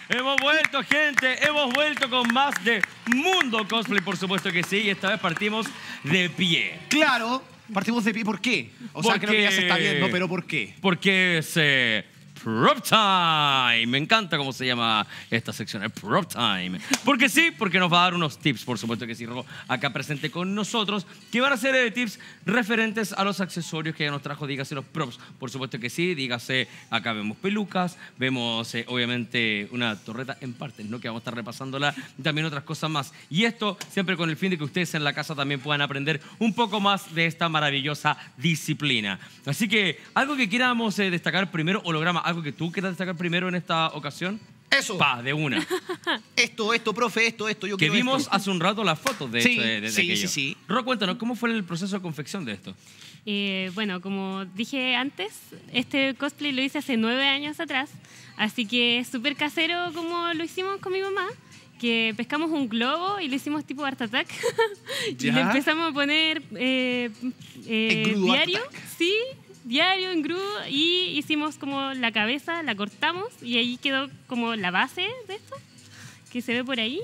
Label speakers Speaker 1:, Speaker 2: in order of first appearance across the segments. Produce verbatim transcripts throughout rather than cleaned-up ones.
Speaker 1: Hemos vuelto, gente. Hemos vuelto con más de Mundo Cosplay, por supuesto que sí. Y esta vez partimos de pie.
Speaker 2: Claro, partimos de pie. ¿Por qué? O sea,
Speaker 1: Porque...
Speaker 2: creo que ya se está viendo, pero ¿por qué?
Speaker 1: Porque es eh, Prop Time. Me encanta cómo se llama esta sección, el Prop Time. Porque sí, porque nos va a dar unos tips, por supuesto que sí, Ro, acá presente con nosotros, que van a ser eh, tips referentes a los accesorios que ella nos trajo, dígase los props, por supuesto que sí, dígase, acá vemos pelucas, vemos eh, obviamente una torreta en partes, ¿no? Que vamos a estar repasándola, y también otras cosas más. Y esto siempre con el fin de que ustedes en la casa también puedan aprender un poco más de esta maravillosa disciplina. Así que, algo que quieramos eh, destacar primero, holograma, algo que tú quieras destacar primero en esta ocasión.
Speaker 2: Eso.
Speaker 1: Pa, de una.
Speaker 2: Esto, esto, profe, esto, esto. Yo
Speaker 1: Que
Speaker 2: quiero
Speaker 1: vimos
Speaker 2: esto.
Speaker 1: hace un rato las fotos de,
Speaker 2: Sí,
Speaker 1: hecho, de, de
Speaker 2: sí,
Speaker 1: aquello.
Speaker 2: sí, sí.
Speaker 1: Ro, cuéntanos, ¿cómo fue el proceso de confección de esto?
Speaker 3: Eh, bueno, como dije antes, este cosplay lo hice hace nueve años atrás, así que es súper casero como lo hicimos con mi mamá, que pescamos un globo y lo hicimos tipo Art Attack y
Speaker 2: ¿Ya?
Speaker 3: le empezamos a poner eh, eh,
Speaker 2: Engrudo Art
Speaker 3: diario,
Speaker 2: Attack.
Speaker 3: sí, diario, engrudo, y hicimos como la cabeza, la cortamos y ahí quedó como la base de esto, que se ve por ahí.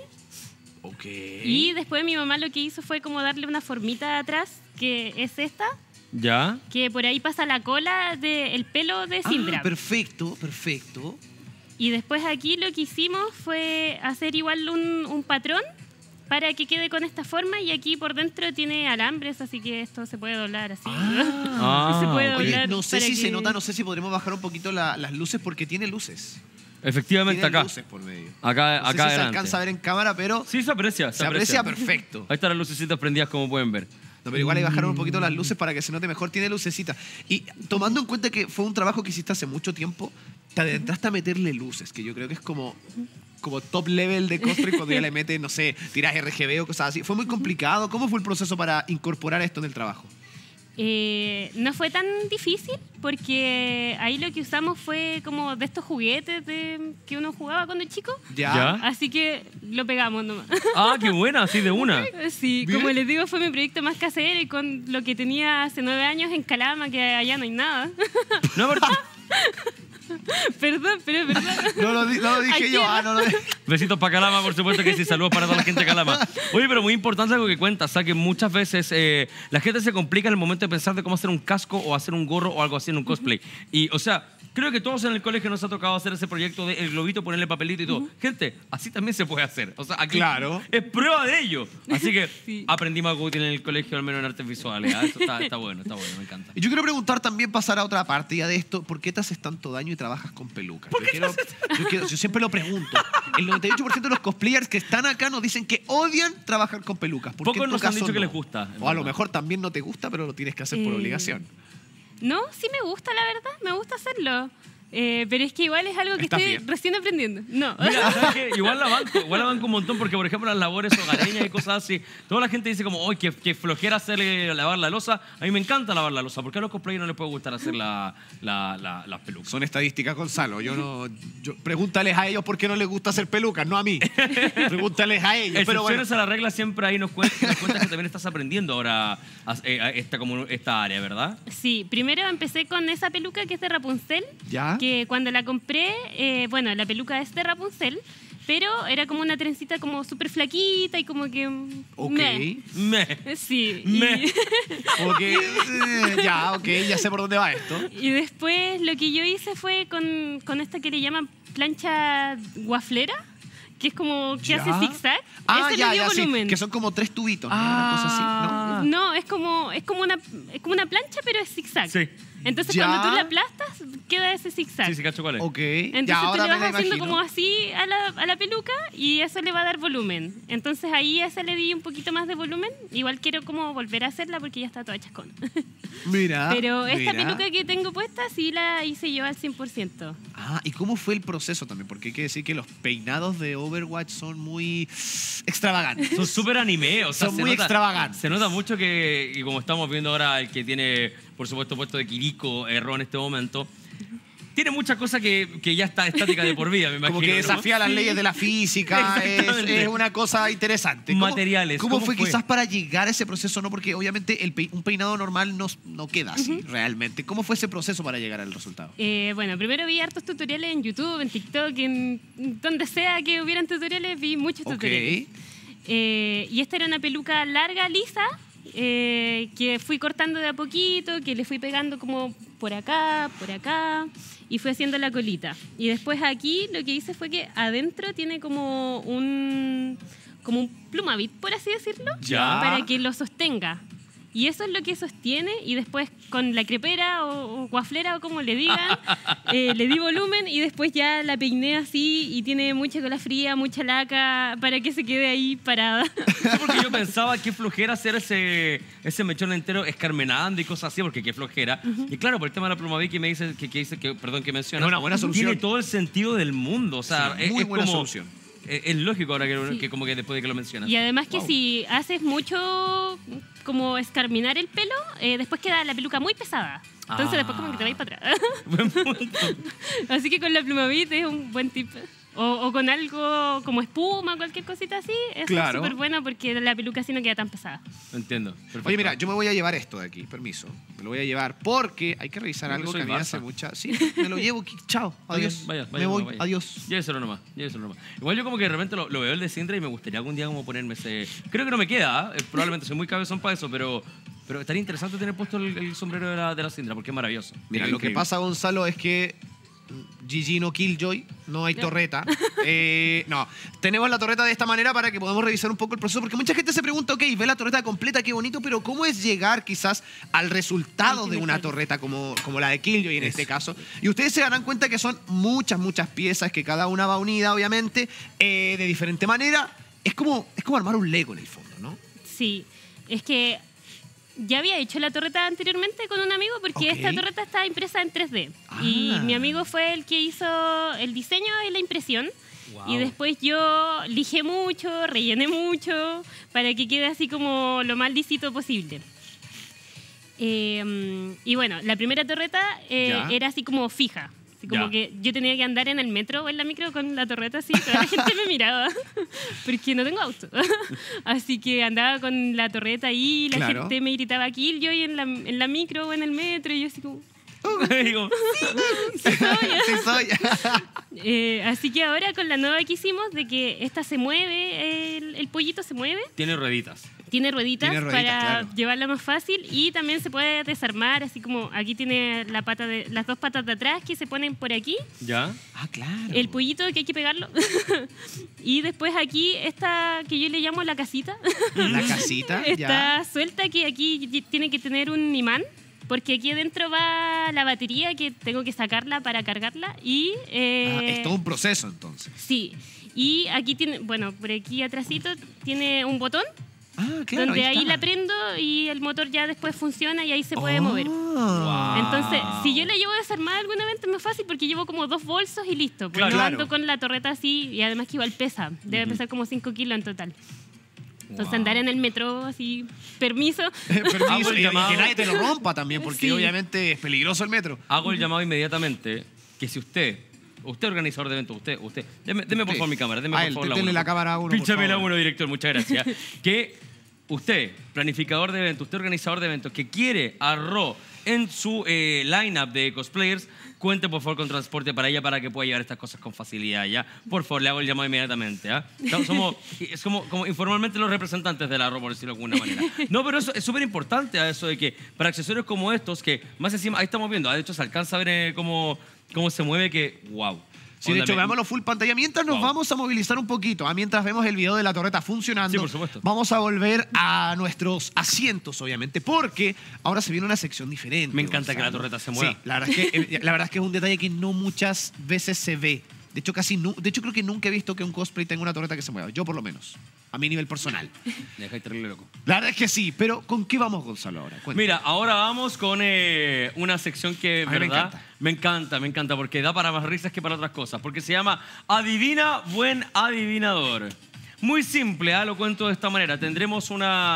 Speaker 2: Ok.
Speaker 3: Y después mi mamá lo que hizo fue como darle una formita atrás, que es esta,
Speaker 1: ¿Ya?
Speaker 3: que por ahí pasa la cola del pelo de Syndra.
Speaker 2: Ah, perfecto, perfecto.
Speaker 3: Y después aquí lo que hicimos fue hacer igual un, un patrón para que quede con esta forma, y aquí por dentro tiene alambres, así que esto se puede doblar así.
Speaker 1: Ah,
Speaker 3: se puede
Speaker 1: ok.
Speaker 2: Oye,
Speaker 3: doblar
Speaker 2: no sé
Speaker 3: para
Speaker 2: si se
Speaker 3: que-
Speaker 2: nota, no sé si podremos bajar un poquito la- las luces porque tiene luces.
Speaker 1: Efectivamente,
Speaker 2: Tiene
Speaker 1: acá.
Speaker 2: luces por medio.
Speaker 1: Acá,
Speaker 2: No sé
Speaker 1: acá
Speaker 2: si se
Speaker 1: adelante.
Speaker 2: alcanza a ver en cámara, pero
Speaker 1: Sí, se aprecia. Se,
Speaker 2: se aprecia perfecto.
Speaker 1: Ahí están las lucecitas prendidas, como pueden ver.
Speaker 2: No, pero igual hay que bajar un poquito las luces para que se note mejor. Tiene lucecita. Y tomando en cuenta que fue un trabajo que hiciste hace mucho tiempo, te adentraste a meterle luces, que yo creo que es como, como top level de cosplay cuando ya le metes, no sé, tiras R G B o cosas así. ¿Fue muy complicado? ¿Cómo fue el proceso para incorporar esto en el trabajo?
Speaker 3: Eh, no fue tan difícil porque ahí lo que usamos fue como de estos juguetes de, que uno jugaba cuando chico.
Speaker 2: ¿Ya?
Speaker 1: ¿Ya?
Speaker 3: Así que lo pegamos nomás.
Speaker 1: Ah, qué buena, así de una.
Speaker 3: Sí,
Speaker 2: Bien.
Speaker 3: como les digo, fue mi proyecto más casero y con lo que tenía hace nueve años en Calama, que allá no hay nada.
Speaker 1: No, pero-
Speaker 3: Perdón, pero es verdad.
Speaker 2: No lo, di- no lo dije
Speaker 3: Ay,
Speaker 2: yo.
Speaker 3: tierra.
Speaker 2: Ah, no lo dije.
Speaker 1: Besitos para Calama, por supuesto que sí. Saludos para toda la gente de Calama. Oye, pero muy importante algo que cuentas, ¿sabes? Que muchas veces eh, la gente se complica en el momento de pensar de cómo hacer un casco o hacer un gorro o algo así en un cosplay. Y, o sea, creo que todos en el colegio nos ha tocado hacer ese proyecto de el globito, ponerle papelito y todo. Gente, así también se puede hacer. O sea, aquí
Speaker 2: Claro.
Speaker 1: es prueba de ello. Así que
Speaker 3: Sí.
Speaker 1: aprendimos algo útil en el colegio, al menos en artes visuales. ¿ah? Eso está, está bueno, está bueno, me encanta.
Speaker 2: Y yo quiero preguntar también, pasar a otra parte ya de esto, ¿por qué te haces tanto daño y trabajas con pelucas? Yo, quiero- yo, quiero- yo siempre lo pregunto. El noventa y ocho por ciento de los cosplayers que están acá nos dicen que odian trabajar con pelucas. ¿Por qué
Speaker 1: Pocos
Speaker 2: en tu
Speaker 1: nos han
Speaker 2: caso
Speaker 1: dicho que
Speaker 2: no?
Speaker 1: les gusta, en
Speaker 2: O a lo
Speaker 1: verdad.
Speaker 2: mejor también no te gusta, pero lo tienes que hacer por
Speaker 3: Eh,
Speaker 2: obligación.
Speaker 3: No, sí me gusta, la verdad, me gusta hacerlo. Eh, pero es que igual es algo que
Speaker 2: Estás
Speaker 3: estoy
Speaker 2: bien.
Speaker 3: recién aprendiendo. No.
Speaker 1: Mira, ¿sabes qué? Igual la banco, igual la banco un montón porque, por ejemplo, las labores hogareñas y cosas así, toda la gente dice como, ¡ay, qué, qué flojera hacerle lavar la loza! A mí me encanta lavar la loza. ¿Por qué a los cosplayers no les puede gustar hacer la, la, la- las pelucas?
Speaker 2: Son estadísticas, Gonzalo. Yo no, yo- pregúntales a ellos por qué no les gusta hacer pelucas, no a mí. Pregúntales a ellos. Pero bueno,
Speaker 1: Excepciones a la regla siempre ahí nos cuentas, nos cuentas que también estás aprendiendo ahora a- eh, a esta, como esta área, ¿verdad?
Speaker 3: Sí, primero empecé con esa peluca que es de Rapunzel,
Speaker 2: ¿Ya?
Speaker 3: que cuando la compré, eh, bueno, la peluca es de Rapunzel, pero era como una trencita como súper flaquita y como que... mm,
Speaker 2: Ok.
Speaker 3: meh.
Speaker 1: Me.
Speaker 3: Sí. y-
Speaker 1: Me.
Speaker 2: Ok, eh, ya, ok, ya sé por dónde va esto.
Speaker 3: Y después lo que yo hice fue con, con esta que le llaman plancha guaflera, que es como que
Speaker 2: Ya.
Speaker 3: hace zigzag.
Speaker 2: Ah,
Speaker 3: Ese
Speaker 2: ya,
Speaker 3: le dio
Speaker 2: ya, sí,
Speaker 3: volumen.
Speaker 2: que son como tres tubitos, ¿no? Una cosa así, ¿no?
Speaker 1: Ah.
Speaker 3: No, es como, es como una es como una plancha, pero es zigzag.
Speaker 1: Sí.
Speaker 3: Entonces
Speaker 2: Ya.
Speaker 3: cuando tú la aplastas, queda ese zigzag.
Speaker 1: Sí, sí, cacho cuál es.
Speaker 2: Ok,
Speaker 3: Entonces
Speaker 2: ya
Speaker 3: tú
Speaker 2: ahora
Speaker 3: le
Speaker 2: me
Speaker 3: vas
Speaker 2: la
Speaker 3: haciendo
Speaker 2: imagino.
Speaker 3: como así a la, a la peluca y eso le va a dar volumen. Entonces ahí a esa le di un poquito más de volumen. Igual quiero como volver a hacerla porque ya está toda chascona.
Speaker 2: Mira,
Speaker 3: Pero esta
Speaker 2: mira.
Speaker 3: peluca que tengo puesta sí la hice yo al cien por ciento.
Speaker 2: Ah, ¿y cómo fue el proceso también? Porque hay que decir que los peinados de Overwatch son muy extravagantes.
Speaker 1: Son súper anime, o sea,
Speaker 2: Son
Speaker 1: se
Speaker 2: muy
Speaker 1: nota,
Speaker 2: extravagantes.
Speaker 1: Se nota mucho que, y como estamos viendo ahora, el que tiene, por supuesto, puesto de Kiriko, error en este momento, tiene muchas cosas que, que ya está estática de por vida, me imagino.
Speaker 2: Como que
Speaker 1: ¿no?
Speaker 2: desafía las leyes de la física, es,
Speaker 1: Exactamente.
Speaker 2: es una cosa interesante. ¿Cómo-
Speaker 1: Materiales,
Speaker 2: ¿Cómo,
Speaker 1: ¿cómo
Speaker 2: fue,
Speaker 1: fue?
Speaker 2: quizás para llegar a ese proceso? No, porque obviamente el pe- un peinado normal no, no queda así realmente. ¿Cómo fue ese proceso para llegar al resultado?
Speaker 3: Eh, bueno, primero vi hartos tutoriales en YouTube, en TikTok, en donde sea que hubieran tutoriales, vi muchos
Speaker 2: Ok.
Speaker 3: tutoriales. Eh, y esta era una peluca larga, lisa, eh, que fui cortando de a poquito, que le fui pegando como por acá, por acá, y fui haciendo la colita. Y después aquí lo que hice fue que adentro tiene como un, como un plumavit, por así decirlo,
Speaker 1: Ya.
Speaker 3: para que lo sostenga. Y eso es lo que sostiene, y después con la crepera o, o guaflera o como le digan, eh, le di volumen y después ya la peiné así y tiene mucha cola fría, mucha laca para que se quede ahí parada.
Speaker 1: Sí, porque yo pensaba qué flojera hacer ese, ese mechón entero escarmenando y cosas así, porque qué flojera. Y claro, por el tema de la plumavit que me dice, que, que dice que, perdón, que menciona.
Speaker 2: Es una buena solución.
Speaker 1: Tiene todo el sentido del mundo. O sea,
Speaker 2: Sí,
Speaker 1: es,
Speaker 2: muy
Speaker 1: es
Speaker 2: buena
Speaker 1: como-
Speaker 2: solución.
Speaker 1: Es, es lógico ahora que,
Speaker 3: Sí.
Speaker 1: que como que después de que lo mencionas.
Speaker 3: Y además que
Speaker 2: Wow.
Speaker 3: si haces mucho como escarminar el pelo, eh, después queda la peluca muy pesada. Entonces
Speaker 1: Ah.
Speaker 3: después como que te vais para atrás. Así que con la plumavit es un buen tip. O, o con algo como espuma, cualquier cosita así, eso
Speaker 2: Claro.
Speaker 3: es súper bueno porque la peluca así no queda tan pesada.
Speaker 1: Entiendo. Perfecto.
Speaker 2: Oye, mira, yo me voy a llevar esto de aquí, permiso. Me lo voy a llevar porque hay que revisar
Speaker 1: Creo que
Speaker 2: algo
Speaker 1: soy
Speaker 2: que a mí
Speaker 1: Barça.
Speaker 2: hace mucha... Sí, me lo llevo. qui- Chao,
Speaker 1: Está bien,
Speaker 2: adiós.
Speaker 1: vaya, vaya,
Speaker 2: me voy,
Speaker 1: vaya.
Speaker 2: adiós.
Speaker 1: Lléveselo nomás, lléveselo nomás. Igual yo como que de repente lo, lo veo el de Sindra y me gustaría algún día como ponerme ese... Creo que no me queda, ¿eh? Probablemente soy muy cabezón para eso, pero, pero estaría interesante tener puesto el, el sombrero de la, de la Sindra porque es maravilloso.
Speaker 2: Mira,
Speaker 1: Es
Speaker 2: lo que
Speaker 1: increíble.
Speaker 2: pasa, Gonzalo, es que Gigi no Killjoy, no hay torreta. Eh, no, tenemos la torreta de esta manera para que podamos revisar un poco el proceso, porque mucha gente se pregunta, ok, ve la torreta completa, qué bonito, pero ¿cómo es llegar quizás al resultado
Speaker 3: Ay, qué
Speaker 2: de una
Speaker 3: mejor.
Speaker 2: torreta como, como la de Killjoy en este caso? Y ustedes se darán cuenta que son muchas, muchas piezas, que cada una va unida, obviamente, eh, de diferente manera. Es como, es como armar un Lego en el fondo, ¿no?
Speaker 3: Sí, es que ya había hecho la torreta anteriormente con un amigo porque
Speaker 2: Ok.
Speaker 3: esta torreta está impresa en tres D. Y
Speaker 2: Ah.
Speaker 3: mi amigo fue el que hizo el diseño y la impresión.
Speaker 1: Wow.
Speaker 3: Y después yo lijé mucho, rellené mucho para que quede así como lo más lisito posible. Eh, y bueno, la primera torreta eh,
Speaker 2: Ya.
Speaker 3: era así como fija. Así como
Speaker 1: Ya.
Speaker 3: que yo tenía que andar en el metro o en la micro con la torreta así, toda la gente me miraba porque no tengo auto. Así que andaba con la torreta ahí, la
Speaker 2: Claro.
Speaker 3: gente me gritaba Killjoy en la, en la micro o en el metro y yo así como...
Speaker 1: Digo,
Speaker 3: "Sí soy".
Speaker 2: Sí, soy.
Speaker 3: Eh, así que ahora con la nueva que hicimos de que esta se mueve, el, el pollito se mueve,
Speaker 1: tiene rueditas.
Speaker 3: tiene rueditas,
Speaker 2: Tiene rueditas,
Speaker 3: para
Speaker 2: claro.
Speaker 3: llevarla más fácil y también se puede desarmar, así como aquí tiene la pata de, las dos patas de atrás que se ponen por aquí,
Speaker 1: ¿Ya?
Speaker 2: Ah, claro.
Speaker 3: el pollito que hay que pegarlo y después aquí esta que yo le llamo la casita
Speaker 2: La casita,
Speaker 3: está
Speaker 2: ya.
Speaker 3: suelta que aquí y- tiene que tener un imán. Porque aquí adentro va la batería que tengo que sacarla para cargarla y... eh,
Speaker 2: Ah, es todo un proceso, entonces.
Speaker 3: Sí, y aquí tiene, bueno, por aquí atrásito tiene un botón
Speaker 2: Ah, claro.
Speaker 3: donde ahí,
Speaker 2: está.
Speaker 3: la prendo y el motor ya después funciona y ahí se puede mover.
Speaker 2: Ah.
Speaker 3: Entonces, si yo la llevo desarmada alguna vez es más fácil porque llevo como dos bolsos y listo. Pues
Speaker 1: Claro.
Speaker 3: no ando
Speaker 2: Claro.
Speaker 3: con la torreta así y además que igual pesa, debe pesar como cinco kilos en total. Entonces
Speaker 1: Wow.
Speaker 3: andar en el metro así, permiso.
Speaker 2: Permiso,
Speaker 1: Hago el
Speaker 2: y- y
Speaker 1: llamado.
Speaker 2: que nadie te lo rompa también, porque
Speaker 3: Sí.
Speaker 2: obviamente es peligroso el metro.
Speaker 1: Hago el llamado inmediatamente que si usted, usted organizador de eventos, usted, usted, deme, deme por
Speaker 2: Sí.
Speaker 1: favor mi cámara, deme
Speaker 2: A
Speaker 1: por
Speaker 2: él,
Speaker 1: favor la
Speaker 2: denle
Speaker 1: uno.
Speaker 2: la cámara a uno, por
Speaker 1: Pínchame la
Speaker 2: favor.
Speaker 1: uno, director, muchas gracias. Que usted, planificador de eventos, usted organizador de eventos, que quiere a Ro en su eh, lineup de cosplayers, cuente por favor con transporte para ella para que pueda llevar estas cosas con facilidad, ¿ya? Por favor, le hago el llamado inmediatamente, ¿ah? Estamos- Somos, es como, como informalmente los representantes de la Ro, por decirlo de alguna manera. No, pero eso es súper importante, a eso de que para accesorios como estos, que más encima, ahí estamos viendo, de hecho se alcanza a ver eh, cómo, cómo se mueve, que wow.
Speaker 2: Sí, de
Speaker 1: Onda,
Speaker 2: hecho,
Speaker 1: me-
Speaker 2: veámoslo full pantalla. Mientras nos
Speaker 1: Wow.
Speaker 2: vamos a movilizar un poquito, ah, mientras vemos el video de la torreta funcionando,
Speaker 1: Sí, por supuesto.
Speaker 2: vamos a volver a nuestros asientos, obviamente, porque ahora se viene una sección diferente.
Speaker 1: Me encanta que la
Speaker 2: Gonzalo.
Speaker 1: torreta se mueva.
Speaker 2: Sí, la verdad, es que, eh, la verdad es que es un detalle que no muchas veces se ve. De hecho, casi nu- de hecho, creo que nunca he visto que un cosplay tenga una torreta que se mueva. Yo, por lo menos. A mi nivel personal.
Speaker 1: Me dejáis terrible loco.
Speaker 2: La verdad es que sí, pero ¿con qué vamos, Gonzalo, ahora? Cuéntame.
Speaker 1: Mira, ahora vamos con eh, una sección que,
Speaker 2: A mí me
Speaker 1: ¿verdad?
Speaker 2: encanta.
Speaker 1: Me encanta, me encanta, porque da para más risas que para otras cosas. Porque se llama Adivina Buen Adivinador. Muy simple, ¿ah? Lo cuento de esta manera. Tendremos una,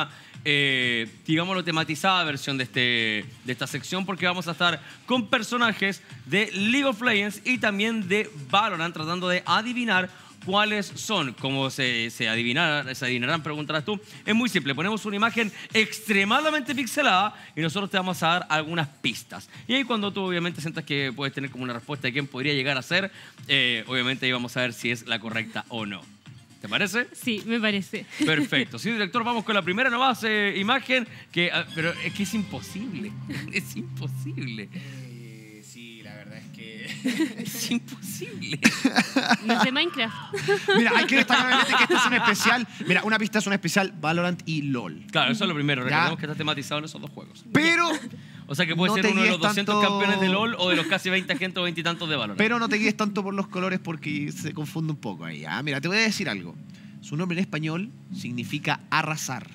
Speaker 1: eh, digámoslo, tematizada versión de, este, de esta sección, porque vamos a estar con personajes de League of Legends y también de Valorant, tratando de adivinar cuáles son. Como se, se, adivinar, se adivinarán, preguntarás tú. Es muy simple, ponemos una imagen extremadamente pixelada y nosotros te vamos a dar algunas pistas. Y ahí cuando tú obviamente sientas que puedes tener como una respuesta de quién podría llegar a ser, eh, obviamente ahí vamos a ver si es la correcta o no. ¿Te parece?
Speaker 3: Sí, me parece.
Speaker 1: Perfecto. Sí, director, vamos con la primera nomás eh, imagen, que, ah, pero es que es imposible. Es imposible.
Speaker 4: Eh, sí, la verdad es que...
Speaker 1: Es imposible.
Speaker 3: No es de Minecraft.
Speaker 2: Mira, hay que destacar obviamente que este es un especial. Mira, una pista es un especial Valorant y LOL.
Speaker 1: Claro, eso es lo primero.
Speaker 2: Ya.
Speaker 1: Recordemos que está tematizado en esos dos juegos.
Speaker 2: Pero,
Speaker 1: O sea que puede
Speaker 2: No
Speaker 1: ser
Speaker 2: te
Speaker 1: uno de los
Speaker 2: guíes
Speaker 1: doscientos
Speaker 2: tanto-
Speaker 1: campeones de LOL o de los casi veinte agentes o veinte y tantos de Valorant.
Speaker 2: pero no te guíes tanto por los colores porque se confunde un poco ahí. Ah, mira, te voy a decir algo. Su nombre en español significa arrasar.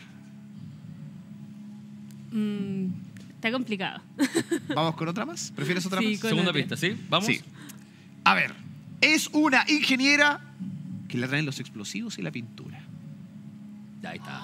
Speaker 3: Mm, está complicado.
Speaker 2: ¿Vamos con otra más? ¿Prefieres otra
Speaker 3: Sí,
Speaker 2: más?
Speaker 3: con-
Speaker 1: Segunda
Speaker 3: otra.
Speaker 1: pista, ¿sí? ¿Vamos?
Speaker 2: Sí. A ver, es una ingeniera que le traen los explosivos y la pintura.
Speaker 1: Ahí está.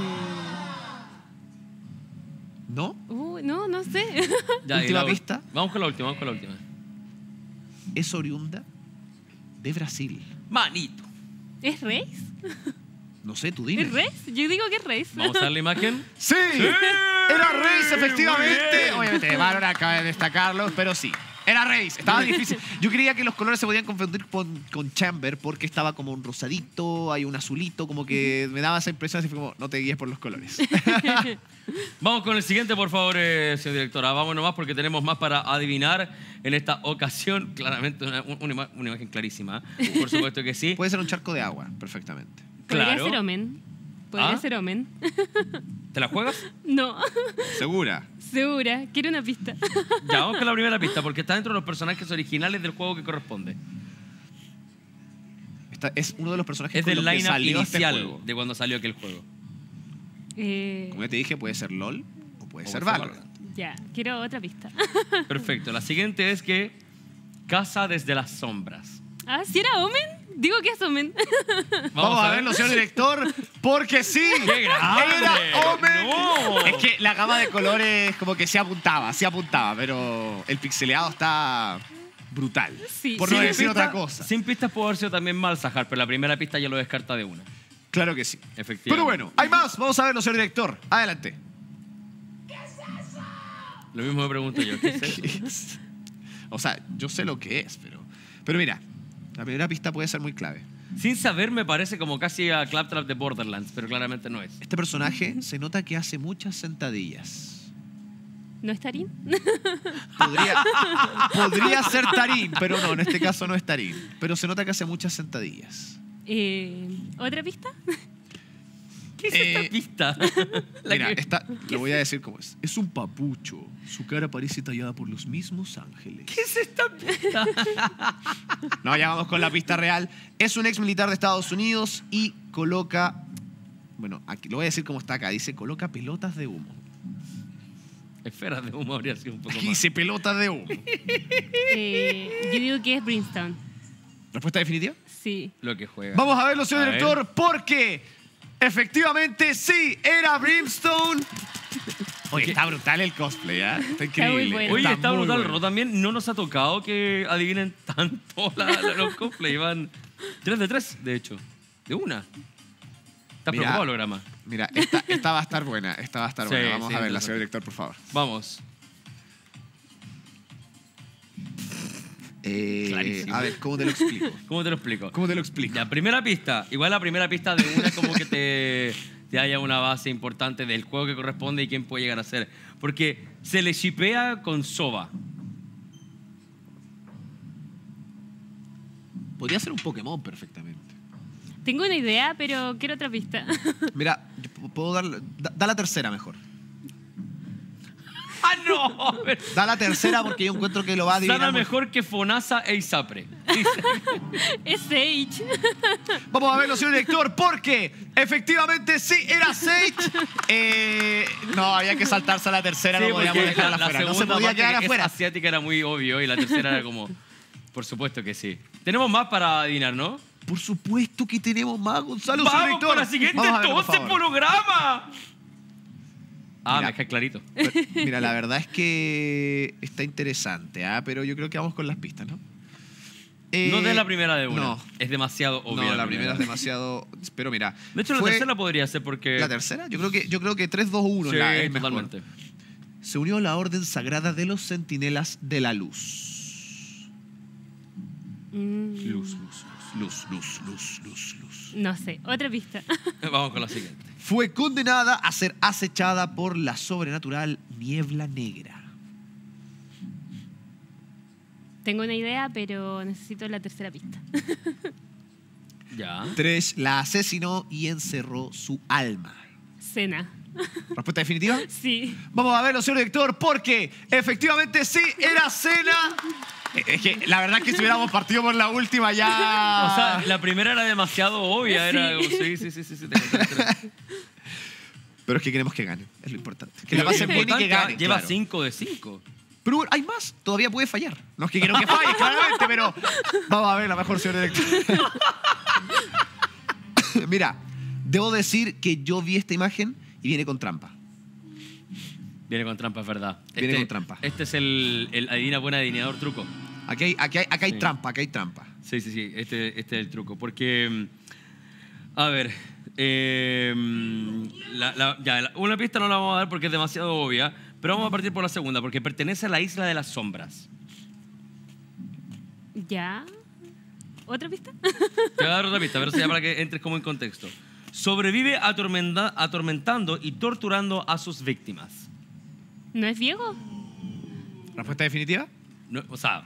Speaker 2: ¿No?
Speaker 3: Uh, no, no sé.
Speaker 1: Ya, y
Speaker 2: Última
Speaker 1: la-
Speaker 2: pista.
Speaker 1: Vamos con la última, vamos con la última.
Speaker 2: Es oriunda de Brasil.
Speaker 1: Manito.
Speaker 3: ¿Es Reis?
Speaker 2: No sé, tú dime.
Speaker 3: ¿Es Reis? Yo digo que es Reis.
Speaker 1: Vamos a ver la imagen.
Speaker 2: ¡Sí! Era Reis,
Speaker 1: Muy
Speaker 2: efectivamente.
Speaker 1: bien.
Speaker 2: Obviamente, Valorant acaba de destacarlo, pero sí. Era Reis. Estaba difícil. Yo creía que los colores se podían confundir con, con Chamber porque estaba como un rosadito, hay un azulito, como que me daba esa impresión así fue como, no te guíes por los colores.
Speaker 1: Vamos con el siguiente, por favor, eh, señor directora. Vamos nomás porque tenemos más para adivinar en esta ocasión. Claramente una, una ima- una imagen clarísima. ¿eh? Por supuesto que sí.
Speaker 2: Puede ser un charco de agua, perfectamente.
Speaker 3: Podría
Speaker 1: Claro.
Speaker 3: ser Omen. Podría
Speaker 1: ¿Ah?
Speaker 3: ser Omen.
Speaker 1: ¿Te la juegas?
Speaker 3: No,
Speaker 2: ¿Segura?
Speaker 3: segura. Quiero una pista.
Speaker 1: Ya, vamos con la primera pista porque está dentro de los personajes originales del juego que corresponde.
Speaker 2: Esta es uno de los personajes
Speaker 1: Es
Speaker 2: con
Speaker 1: del
Speaker 2: los que
Speaker 1: line-up
Speaker 2: salió este
Speaker 1: inicial
Speaker 2: juego.
Speaker 1: de cuando salió aquel juego.
Speaker 3: Eh,
Speaker 2: Como ya te dije, puede ser LOL o puede
Speaker 1: O
Speaker 2: ser
Speaker 1: puede ser
Speaker 2: Valorant.
Speaker 3: ya, quiero otra pista.
Speaker 1: Perfecto. La siguiente es que caza desde las sombras.
Speaker 3: Ah, ¿si era Omen? Digo que es Omen.
Speaker 2: Vamos, a verlo, señor director, porque sí.
Speaker 1: ¡Qué grande!
Speaker 2: Era Omen.
Speaker 1: ¡No!
Speaker 2: Es que la gama de colores como que se apuntaba, se apuntaba, pero el pixeleado está brutal.
Speaker 3: Sí.
Speaker 2: Por
Speaker 3: Sin
Speaker 2: no decir
Speaker 1: pista-
Speaker 2: otra cosa.
Speaker 1: Sin pistas pudo haber sido también mal, Sahar, pero la primera pista ya lo descarta de una.
Speaker 2: Claro que sí.
Speaker 1: Efectivamente.
Speaker 2: Pero bueno, hay más. Vamos a verlo, señor director. Adelante.
Speaker 1: Lo mismo me pregunto yo. ¿Qué es eso?
Speaker 2: O sea, yo sé lo que es, pero... Pero mira, la primera pista puede ser muy clave.
Speaker 1: Sin saber me parece como casi a Claptrap de Borderlands, pero claramente no es.
Speaker 2: Este personaje se nota que hace muchas sentadillas.
Speaker 3: ¿No es Tarín?
Speaker 2: Podría, podría ser Tarín, pero no, en este caso no es Tarín. Pero se nota que hace muchas sentadillas.
Speaker 3: Eh, ¿Otra pista?
Speaker 1: ¿Qué es
Speaker 2: Eh,
Speaker 1: esta pista? La
Speaker 2: Mira,
Speaker 1: que-
Speaker 2: esta, lo voy a decir como es. Es un papucho. Su cara parece tallada por los mismos ángeles.
Speaker 1: ¿Qué es esta pista?
Speaker 2: No, ya vamos con la pista real. Es un ex militar de Estados Unidos y coloca... Bueno, aquí lo voy a decir como está acá. Dice, coloca pelotas de humo.
Speaker 1: Esferas de humo habría sido un poco
Speaker 2: Aquí
Speaker 1: más.
Speaker 2: dice pelotas de humo.
Speaker 3: Eh, yo digo que es Brimstone.
Speaker 2: ¿Respuesta definitiva?
Speaker 3: Sí.
Speaker 1: Lo que juega.
Speaker 2: Vamos a verlo, señor
Speaker 1: A ver.
Speaker 2: director, porque efectivamente sí, era Brimstone. Oye, está brutal el cosplay, ¿eh? Está increíble.
Speaker 3: muy bueno.
Speaker 1: Oye, está
Speaker 2: muy
Speaker 1: brutal.
Speaker 2: bueno.
Speaker 1: Ro, también no nos ha tocado que adivinen tanto la- la- los cosplays. Van tres de tres, de hecho. De una. ¿Estás
Speaker 2: Mira.
Speaker 1: preocupado, holograma?
Speaker 2: Mira, esta, esta va a estar buena, esta va a estar
Speaker 1: Sí,
Speaker 2: buena. Vamos
Speaker 1: sí,
Speaker 2: a verla,
Speaker 1: sí.
Speaker 2: señor director, por favor.
Speaker 1: Vamos.
Speaker 2: Eh,
Speaker 1: Clarísimo.
Speaker 2: a ver, ¿cómo te lo explico?
Speaker 1: ¿Cómo te lo explico?
Speaker 2: ¿Cómo te lo explico?
Speaker 1: La primera pista. Igual la primera pista de una es como que te, te haya una base importante del juego que corresponde y quién puede llegar a ser. Porque se le shipea con Soba.
Speaker 2: Podría ser un Pokémon perfectamente.
Speaker 3: Tengo una idea, pero quiero otra pista.
Speaker 2: Mira, yo p- puedo dar... Da, da la tercera mejor.
Speaker 1: ¡Ah, no!
Speaker 2: Da la tercera porque yo encuentro que lo va a adivinar.
Speaker 1: Sana
Speaker 2: muy-
Speaker 1: mejor que Fonasa e Isapre.
Speaker 3: Es Sage.
Speaker 2: Vamos a verlo, señor director, porque efectivamente sí, era Sage. Eh, no, había que saltarse a la tercera,
Speaker 1: Sí,
Speaker 2: no podíamos
Speaker 1: porque
Speaker 2: dejarla
Speaker 1: la, la
Speaker 2: afuera. No se
Speaker 1: segunda
Speaker 2: podía
Speaker 1: parte
Speaker 2: quedar
Speaker 1: que es
Speaker 2: afuera.
Speaker 1: asiática era muy obvio y la tercera era como... Por supuesto que sí. Tenemos más para adivinar, ¿no?
Speaker 2: Por supuesto que tenemos más, Gonzalo, señor
Speaker 1: ¡Vamos
Speaker 2: director.
Speaker 1: con la siguiente
Speaker 2: Vamos a verlo, por
Speaker 1: entonces,
Speaker 2: favor.
Speaker 1: holograma! Ah,
Speaker 2: Mira.
Speaker 1: me cae clarito.
Speaker 2: Pero, mira, la verdad es que está interesante, ¿ah? Pero yo creo que vamos con las pistas, ¿no? Eh,
Speaker 1: No de la primera de una.
Speaker 2: No,
Speaker 1: Es demasiado obvia.
Speaker 2: no, la primera es demasiado... Pero mira...
Speaker 1: De hecho, la
Speaker 2: fue-
Speaker 1: tercera podría ser porque...
Speaker 2: ¿La tercera? Yo creo que, yo creo que tres, dos, uno
Speaker 1: Sí,
Speaker 2: la, es mejor.
Speaker 1: totalmente.
Speaker 2: Se unió a la Orden Sagrada de los Centinelas de la Luz.
Speaker 3: Mm,
Speaker 1: Luz, luz,
Speaker 2: Luz, luz, luz, luz, luz.
Speaker 3: No sé, otra pista.
Speaker 1: luz. Vamos con la siguiente.
Speaker 2: Fue condenada a ser acechada por la sobrenatural Niebla Negra.
Speaker 3: Tengo una idea, pero necesito la tercera pista.
Speaker 1: Ya.
Speaker 2: Tres, la asesinó y encerró su alma.
Speaker 3: Cena.
Speaker 2: ¿Respuesta definitiva?
Speaker 3: Sí.
Speaker 2: Vamos a verlo, señor director, porque efectivamente sí, era Cena. Es que la verdad es que si hubiéramos partido por la última ya...
Speaker 1: O sea, la primera era demasiado obvia.
Speaker 3: Sí.
Speaker 1: Era, sí, sí, sí, sí, sí, te conté.
Speaker 2: Pero es que queremos que gane, es lo importante. Que
Speaker 1: Lo
Speaker 2: la pasen bien y que
Speaker 1: importante,
Speaker 2: gane.
Speaker 1: Lleva
Speaker 2: claro.
Speaker 1: cinco de cinco.
Speaker 2: Pero hay más, todavía puede fallar. No es que quiero que falle, claramente, pero vamos a ver la mejor, señor director. Mira, debo decir que yo vi esta imagen y viene con trampa.
Speaker 1: Viene con trampa, es verdad.
Speaker 2: Viene
Speaker 1: Este-
Speaker 2: con trampa.
Speaker 1: Este es el, el adivina buena adivinador truco.
Speaker 2: Aquí hay, aquí hay, acá hay
Speaker 1: Sí.
Speaker 2: trampa, acá hay trampa.
Speaker 1: Sí, sí, sí. Este, este es el truco. Porque, mm, a ver, eh, mm, la- la- ya, la- una pista no la vamos a dar porque es demasiado obvia, pero vamos a partir por la segunda, porque pertenece a la isla de las sombras.
Speaker 3: ¿Ya? ¿Otra pista?
Speaker 1: Te voy a dar otra pista, pero sea para que entres como en contexto. Sobrevive atormenta- atormentando y torturando a sus víctimas.
Speaker 3: ¿No es Diego?
Speaker 2: ¿Respuesta definitiva?
Speaker 1: No, o sea,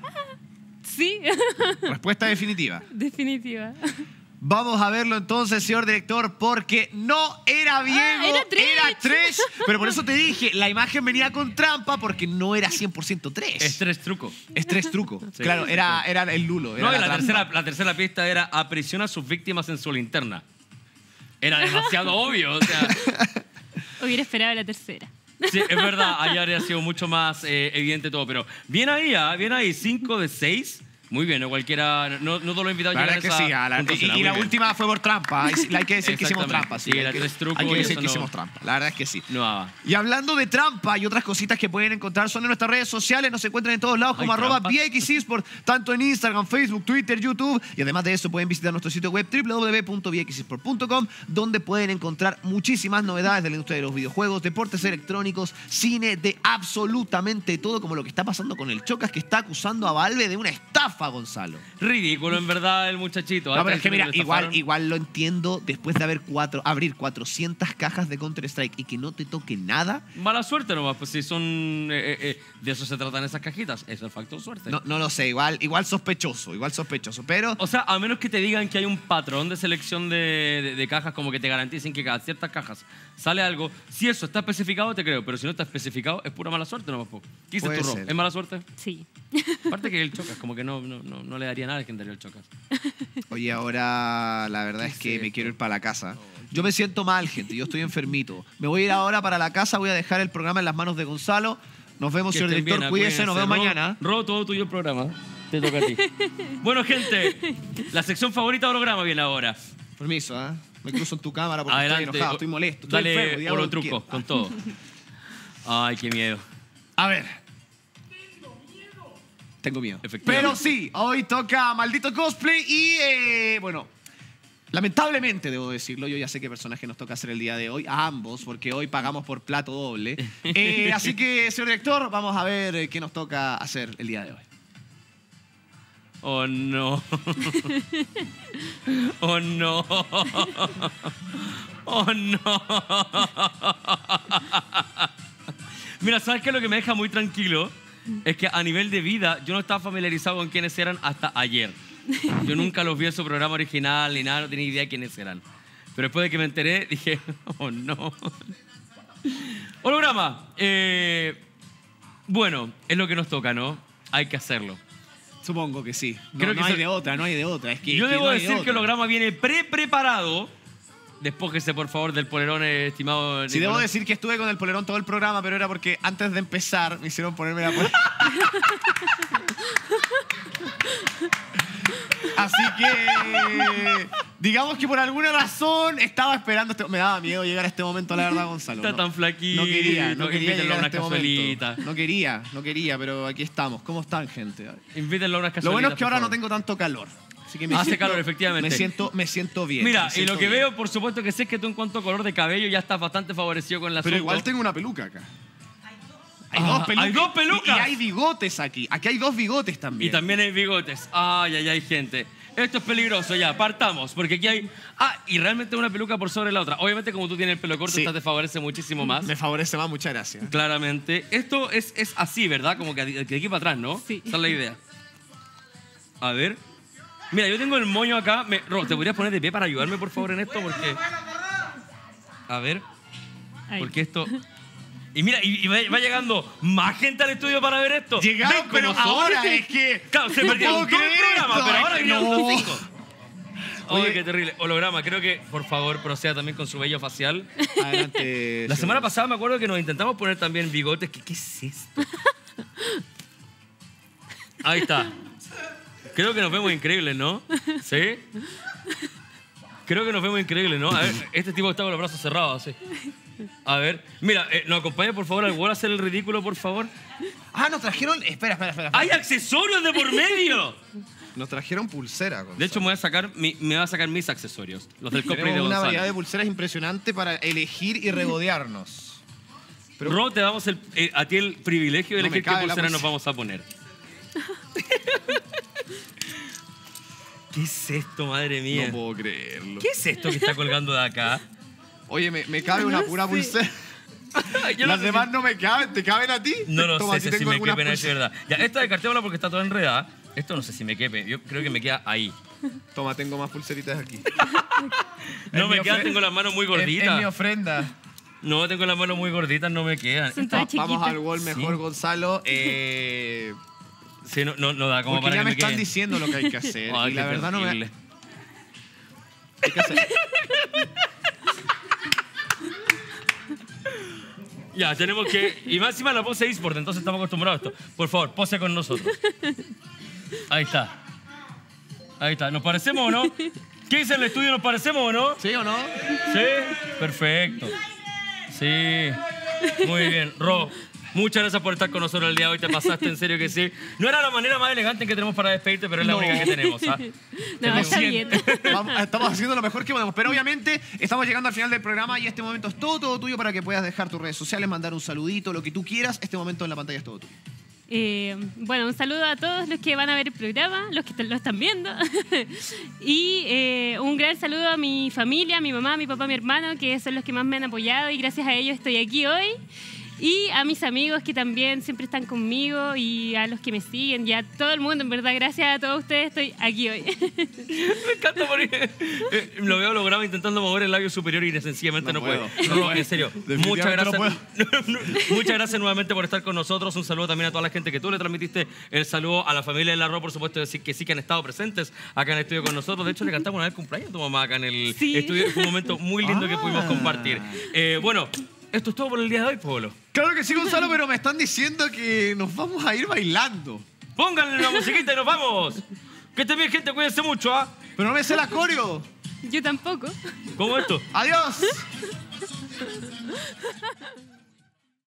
Speaker 3: Sí.
Speaker 2: Respuesta definitiva.
Speaker 3: Definitiva.
Speaker 2: Vamos a verlo entonces, señor director, porque no era Diego,
Speaker 3: Ah, era Trish.
Speaker 2: era Trish. Pero por eso te dije, la imagen venía con trampa porque no era cien por ciento Trish.
Speaker 1: es tres truco.
Speaker 2: Es Trish truco.
Speaker 1: Sí.
Speaker 2: Claro, era, era el lulo. Era
Speaker 1: No, y
Speaker 2: la
Speaker 1: la
Speaker 2: trampa.
Speaker 1: tercera, la tercera pista era aprisiona a sus víctimas en su linterna. Era demasiado obvio, o sea...
Speaker 3: Hubiera esperado la tercera.
Speaker 1: Sí, es verdad, ahí habría sido mucho más eh, evidente todo, pero bien ahí, ¿ah? Bien ahí, cinco de seis. Muy bien, no cualquiera, no, no todos los invitados
Speaker 2: La verdad
Speaker 1: llegan
Speaker 2: es que
Speaker 1: a
Speaker 2: sí,
Speaker 1: esa
Speaker 2: a la-
Speaker 1: puntuación,
Speaker 2: y, y
Speaker 1: muy
Speaker 2: la
Speaker 1: bien.
Speaker 2: última fue por trampa. Hay, hay que decir que hicimos
Speaker 1: Exactamente.
Speaker 2: trampa.
Speaker 1: Sí,
Speaker 2: hay
Speaker 1: era
Speaker 2: que-
Speaker 1: tres trucos
Speaker 2: Hay que
Speaker 1: y
Speaker 2: decir
Speaker 1: eso
Speaker 2: que
Speaker 1: no-
Speaker 2: hicimos trampa. La verdad es que sí.
Speaker 1: No, ah,
Speaker 2: Y hablando de trampa y otras cositas que pueden encontrar son en nuestras redes sociales, nos encuentran en todos lados como
Speaker 1: ¿Hay
Speaker 2: arroba
Speaker 1: trampas?
Speaker 2: V X Esport, tanto en Instagram, Facebook, Twitter, YouTube, y además de eso pueden visitar nuestro sitio web w w w punto v x sport punto com, donde pueden encontrar muchísimas novedades de la industria de los videojuegos, deportes electrónicos, cine, de absolutamente todo, como lo que está pasando con el Chocas, que está acusando a Valve de una estafa, Gonzalo.
Speaker 1: ridículo en verdad el muchachito.
Speaker 2: No, pero es que mira,
Speaker 1: Lo
Speaker 2: igual,
Speaker 1: estafaron.
Speaker 2: igual lo entiendo después de haber cuatro, abrir cuatrocientas cajas de Counter-Strike y que no te toque nada.
Speaker 1: Mala suerte nomás, pues si son... eh, eh, eh, de eso se tratan esas cajitas, eso es el factor suerte.
Speaker 2: No, no lo sé, igual, igual sospechoso, igual sospechoso. Pero
Speaker 1: O sea, a menos que te digan que hay un patrón de selección de, de- de cajas, como que te garanticen que cada ciertas cajas sale algo. Si eso está especificado, te creo, pero si no está especificado, es pura mala suerte nomás. Po. ¿Qué dices
Speaker 2: Puede
Speaker 1: tú, Ro?
Speaker 2: ser.
Speaker 1: ¿Es mala suerte?
Speaker 3: Sí.
Speaker 1: Aparte que el Chocas, como que no, no, no, no le daría nada al legendario el Chocas.
Speaker 2: oye, ahora la verdad
Speaker 1: ¿Qué
Speaker 2: es que
Speaker 1: es
Speaker 2: me
Speaker 1: esto?
Speaker 2: quiero ir para la casa. Yo me siento mal, gente, yo estoy enfermito. Me voy a ir ahora para la casa, voy a dejar el programa en las manos de Gonzalo. Nos vemos,
Speaker 1: Que
Speaker 2: señor
Speaker 1: estén
Speaker 2: director,
Speaker 1: bien,
Speaker 2: cuídese, nos vemos
Speaker 1: cuídense.
Speaker 2: mañana.
Speaker 1: Ro, Ro, todo tuyo el programa. Te toca a ti. Bueno, gente, la sección favorita del programa viene ahora.
Speaker 2: Permiso, ¿ah? Me cruzo en tu cámara porque
Speaker 1: Adelante.
Speaker 2: estoy enojado, estoy molesto, estoy
Speaker 1: Dale
Speaker 2: enfermo. diga
Speaker 1: oro
Speaker 2: lo que
Speaker 1: truco,
Speaker 2: quiera.
Speaker 1: con todo. Ay, qué miedo.
Speaker 2: A ver. Tengo miedo.
Speaker 1: Efectivamente.
Speaker 2: Pero sí, hoy toca Maldito Cosplay y, eh, bueno, lamentablemente debo decirlo, yo ya sé qué personaje nos toca hacer el día de hoy, a ambos, porque hoy pagamos por plato doble. Eh, así que, señor director, vamos a ver eh, qué nos toca hacer el día de hoy.
Speaker 1: Oh no. Oh no. Oh no. Mira, ¿sabes qué es lo que me deja muy tranquilo? Es que a nivel de vida yo no estaba familiarizado con quiénes eran hasta ayer. Yo nunca los vi en su programa original ni nada, no tenía idea quiénes eran. Pero después de que me enteré, dije, oh no. Holograma. Eh, bueno, es lo que nos toca, ¿no? Hay que hacerlo.
Speaker 2: Supongo que sí. No,
Speaker 1: Creo
Speaker 2: no
Speaker 1: que
Speaker 2: hay
Speaker 1: se-
Speaker 2: de otra, no hay de otra. Es que,
Speaker 1: Yo
Speaker 2: es que
Speaker 1: debo
Speaker 2: no hay de
Speaker 1: decir que el
Speaker 2: otra.
Speaker 1: holograma viene pre-preparado. Despójese, por favor, del polerón, eh, estimado.
Speaker 2: Sí, debo
Speaker 1: Nicolás.
Speaker 2: decir que estuve con el polerón todo el programa, pero era porque antes de empezar me hicieron ponerme la polera. Así que Digamos que por alguna razón estaba esperando. Este... Me daba miedo llegar a este momento, la verdad, Gonzalo.
Speaker 1: Está
Speaker 2: no,
Speaker 1: tan flaquito.
Speaker 2: No quería, no quería
Speaker 1: Invítenlo
Speaker 2: llegar
Speaker 1: a
Speaker 2: a
Speaker 1: una
Speaker 2: este
Speaker 1: cazuelita.
Speaker 2: momento. No quería, no quería, pero aquí estamos. ¿Cómo están, gente?
Speaker 1: Invítenlo a unas cazuelitas.
Speaker 2: Lo bueno es que
Speaker 1: por
Speaker 2: ahora no
Speaker 1: favor.
Speaker 2: tengo tanto calor. Así que me
Speaker 1: Hace
Speaker 2: siento,
Speaker 1: calor, efectivamente.
Speaker 2: Me siento, me siento bien.
Speaker 1: Mira,
Speaker 2: me
Speaker 1: y
Speaker 2: siento
Speaker 1: lo que
Speaker 2: bien.
Speaker 1: veo, por supuesto que sé que tú en cuanto a color de cabello ya estás bastante favorecido con la
Speaker 2: Pero igual tengo una peluca acá. Hay
Speaker 1: Ah,
Speaker 2: dos pelucas.
Speaker 1: hay dos pelucas.
Speaker 2: Y, y hay bigotes aquí. Aquí hay dos bigotes también.
Speaker 1: Y también hay bigotes. Ay, ay, ay, gente. Esto es peligroso, ya, partamos, porque aquí hay... Ah, y realmente una peluca por sobre la otra. Obviamente, como tú tienes el pelo corto,
Speaker 2: Sí.
Speaker 1: esta te favorece muchísimo más.
Speaker 2: Me favorece más, muchas gracias.
Speaker 1: Claramente. Esto es, es así, ¿verdad? Como que de aquí para atrás, ¿no?
Speaker 3: Sí.
Speaker 1: Esa es la idea. A ver. Mira, yo tengo el moño acá. Me... Ro, ¿te podrías poner de pie para ayudarme, por favor, en esto? Porque... A ver,
Speaker 3: Ahí.
Speaker 1: porque esto... Y mira, y, y va, va llegando más gente al estudio para ver esto.
Speaker 2: Llegaron,
Speaker 1: Ven,
Speaker 2: pero
Speaker 1: como son.
Speaker 2: ahora es que...
Speaker 1: Claro, se
Speaker 2: no
Speaker 1: perdieron
Speaker 2: puedo
Speaker 1: todo el
Speaker 2: creer
Speaker 1: programa,
Speaker 2: esto,
Speaker 1: pero
Speaker 2: es
Speaker 1: ahora
Speaker 2: que
Speaker 1: vinieron
Speaker 2: no.
Speaker 1: los cinco. Oye,
Speaker 2: Oye.
Speaker 1: qué terrible. Holograma, creo que, por favor, proceda también con su vello facial.
Speaker 2: Adelante.
Speaker 1: La
Speaker 2: señor.
Speaker 1: semana pasada me acuerdo que nos intentamos poner también bigotes. ¿Qué, qué es esto? Ahí está. Creo que nos vemos increíbles, ¿no? ¿Sí? Creo que nos vemos increíbles, ¿no? A ver, este tipo está con los brazos cerrados, así. A ver. Mira, eh, ¿nos acompaña, por favor, al Wall a hacer el ridículo, por favor?
Speaker 2: Ah, nos trajeron... Espera, espera, espera.
Speaker 1: ¡Hay accesorios de por medio!
Speaker 2: Nos trajeron pulsera.
Speaker 1: De hecho, me voy a sacar, mi- me voy a sacar mis accesorios. Los del cosplay de
Speaker 2: tenemos una
Speaker 1: Gonzalo.
Speaker 2: variedad de pulseras impresionante para elegir y regodearnos. Pero-
Speaker 1: Ro, te damos el, eh, a ti el privilegio de
Speaker 2: No me
Speaker 1: elegir qué
Speaker 2: cabe la
Speaker 1: pulsera nos
Speaker 2: pulsera.
Speaker 1: vamos a poner. ¿Qué es esto, madre mía?
Speaker 2: No puedo creerlo.
Speaker 1: ¿Qué es esto que está colgando de acá?
Speaker 2: Oye, me, me cabe
Speaker 3: No
Speaker 2: una
Speaker 3: lo
Speaker 2: pura
Speaker 3: sé.
Speaker 2: pulsera.
Speaker 1: Yo no
Speaker 2: Las
Speaker 1: sé
Speaker 2: demás
Speaker 1: si-
Speaker 2: no me caben. ¿Te caben a ti?
Speaker 1: No lo
Speaker 2: Toma,
Speaker 1: sé
Speaker 2: aquí
Speaker 1: si
Speaker 2: tengo
Speaker 1: me
Speaker 2: algunas
Speaker 1: quepen, es
Speaker 2: pulseras.
Speaker 1: verdad. Ya, esta descartémosla porque está toda enredada. Esto no sé si me quepe. Yo creo que me queda ahí.
Speaker 2: Toma, tengo más pulseritas aquí.
Speaker 1: No
Speaker 2: Es
Speaker 1: me
Speaker 2: mi
Speaker 1: quedan,
Speaker 2: ofre-
Speaker 1: tengo las manos muy
Speaker 2: Es, es mi
Speaker 1: gorditas.
Speaker 2: ofrenda.
Speaker 1: No, tengo las manos muy gorditas, no me quedan.
Speaker 3: Son
Speaker 1: Esto-
Speaker 3: todas
Speaker 2: Vamos
Speaker 3: chiquitas.
Speaker 2: al wall mejor,
Speaker 1: Sí.
Speaker 2: Gonzalo. Eh,
Speaker 1: Sí, no, no, no da como
Speaker 2: porque
Speaker 1: para
Speaker 2: ya
Speaker 1: que
Speaker 2: me
Speaker 1: me
Speaker 2: están
Speaker 1: queden.
Speaker 2: diciendo lo que hay que hacer.
Speaker 1: Ay,
Speaker 2: y la
Speaker 1: qué
Speaker 2: verdad no me...
Speaker 1: terrible.
Speaker 2: Hay que hacer.
Speaker 1: Ya, tenemos que... Y más encima la pose eSport, entonces estamos acostumbrados a esto. Por favor, pose con nosotros. Ahí está. Ahí está. ¿Nos parecemos o no? ¿Qué dice el estudio? ¿Nos parecemos o no?
Speaker 2: ¿Sí o no?
Speaker 1: ¿Sí? Perfecto. Sí. Muy bien. Ro, muchas gracias por estar con nosotros el día de hoy. Te pasaste, en serio que sí. No era la manera más elegante que tenemos para despedirte, pero es la
Speaker 2: No.
Speaker 1: única que tenemos. ¿Ah?
Speaker 3: No,
Speaker 1: Te
Speaker 3: está
Speaker 1: lo
Speaker 3: bien.
Speaker 2: Vamos- estamos haciendo lo mejor que podemos. Pero obviamente estamos llegando al final del programa y este momento es todo, todo tuyo para que puedas dejar tus redes sociales, mandar un saludito, lo que tú quieras. Este momento en la pantalla es todo tuyo.
Speaker 3: Eh, bueno, un saludo a todos los que van a ver el programa, los que lo están viendo. Y eh, un gran saludo a mi familia, a mi mamá, a mi papá, a mi hermano, que son los que más me han apoyado y gracias a ellos estoy aquí hoy. Y a mis amigos que también siempre están conmigo y a los que me siguen y a todo el mundo, en verdad, gracias a todos ustedes estoy aquí hoy.
Speaker 1: Me encanta porque eh, lo veo logrado intentando mover el labio superior y sencillamente no,
Speaker 2: No
Speaker 1: puedo.
Speaker 2: puedo, no
Speaker 1: No,
Speaker 2: puedo.
Speaker 1: en serio.
Speaker 2: Definitivamente
Speaker 1: Muchas
Speaker 2: no
Speaker 1: gracias. Muchas gracias nuevamente por estar con nosotros. Un saludo también a toda la gente que tú le transmitiste. El saludo a la familia de la Ro, por supuesto, decir que sí que han estado presentes acá en el estudio con nosotros. De hecho, le cantamos una vez el cumpleaños a tu mamá acá en el
Speaker 3: Sí.
Speaker 1: estudio. Fue un momento muy lindo que pudimos
Speaker 2: Ah.
Speaker 1: compartir. Eh, bueno, esto es todo por el día de hoy, Pablo.
Speaker 2: Claro que sí, Gonzalo, pero me están diciendo que nos vamos a ir bailando.
Speaker 1: Pónganle una musiquita y nos vamos. Que estén bien, gente. Cuídense mucho, ¿ah?
Speaker 2: Pero no me sé la coreo.
Speaker 3: Yo tampoco.
Speaker 1: ¿Cómo esto?
Speaker 2: Adiós.